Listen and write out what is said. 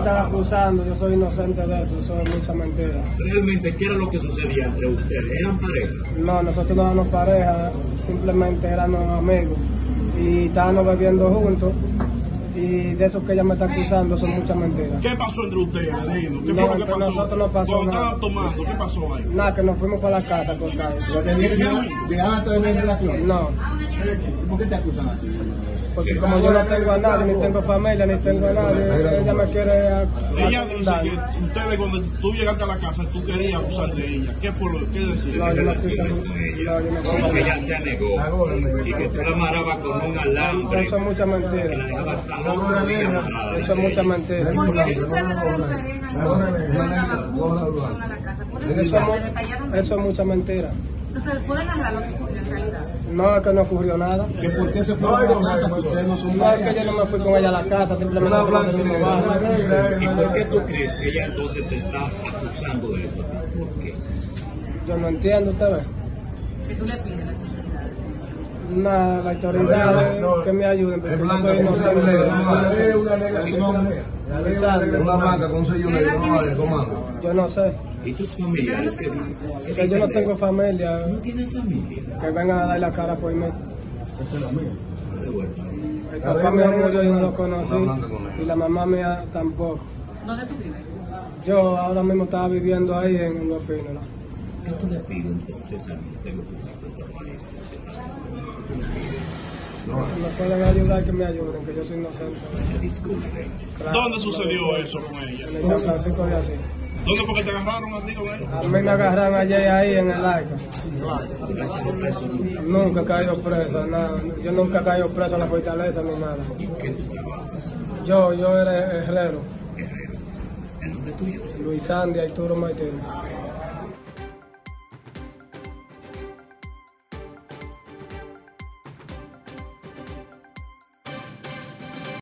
están acusando, yo soy inocente de eso es mucha mentira. ¿Realmente qué era lo que sucedía entre ustedes? ¿Eran pareja? No, nosotros no éramos pareja, simplemente éramos amigos y estábamos bebiendo juntos. Y de eso que ella me está acusando son muchas mentiras. ¿Qué pasó entre ustedes? ¿Qué No, fue lo que pasó? nosotros no pasó Cuando nada. estaban tomando, ¿qué pasó ahí? Nada, que nos fuimos para la casa a cortar. ¿De antes de la relación? No, ¿Por qué te acusan a ti? porque como yo no tengo a nadie, ni tengo familia, ni tengo a nadie, ella me quiere Ella dice daño. que ustedes cuando tú llegaste a la casa, tú querías abusar de ella. ¿Qué fue lo que decía? No, yo no quise. Relaciones con ella. No, yo no Como quise. que ella se negó y que tú la amarrabas con un alambre, Eso es mucha que la mentira. dejabas hasta el otro día amarrada. Eso es mucha mentira. ¿Por qué si ustedes no eran pareja, entonces ustedes andaban juntos a la casa? ¿Pueden Eso explicar, detallar? es mucha mentira. Entonces, ¿pueden narrar lo que ocurrió en realidad? No, es que no ocurrió nada. ¿Que por qué se fueron a la casa si ustedes no son No es que pareja? yo no me fui con ella a la casa, simplemente somos del mismo barrio. ¿Y por qué tú crees que ella entonces te está acusando de esto? ¿Por qué? Yo no entiendo, usted ve. Que tú le pides a las autoridades. Nada, las autoridades que me ayuden, porque yo soy inocente. Una blanca con sello negro, no vale, comando. Yo no sé, ¿Y tus familiares qué dicen? ¿Qué que yo dicen no de tengo eso? familia, ¿No tienes familia? que vengan a dar la cara por mí. De huérfano. El papá mío murió y no lo conocí, y la mamá mía tampoco. ¿Dónde tú vives? Yo ahora mismo estaba viviendo ahí en Los Pínolas. ¿Qué tú le pides entonces al Ministerio Público Intermalista? Si me pueden ayudar, que me ayuden, que yo soy inocente. Que disculpen. Claro, ¿Dónde sucedió eso con ella? En el San Francisco de Asís. ¿Dónde fue que te agarraron a ti con ella? A mí me agarran ayer ahí en el Arca. ¿Tú no has estado preso nunca? Nunca he caído preso, nada. Yo nunca he caído preso en la fortaleza ni nada. ¿Y qué tú trabajas? Yo era herrero, Guerrero. ¿El nombre tuyo? Luis Sandy, Arturo Martínez.